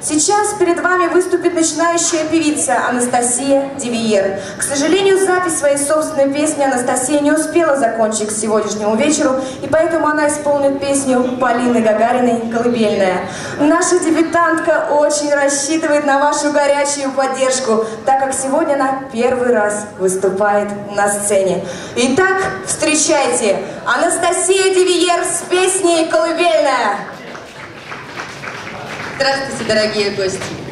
Сейчас перед вами выступит начинающая певица Анастасия Девиер. К сожалению, запись своей собственной песни Анастасия не успела закончить к сегодняшнему вечеру, и поэтому она исполнит песню Полины Гагариной «Колыбельная». Наша дебютантка очень рассчитывает на вашу горячую поддержку, так как сегодня она первый раз выступает на сцене. Итак, встречайте Анастасия Девиер с песней «Колыбельная». Здравствуйте, дорогие гости!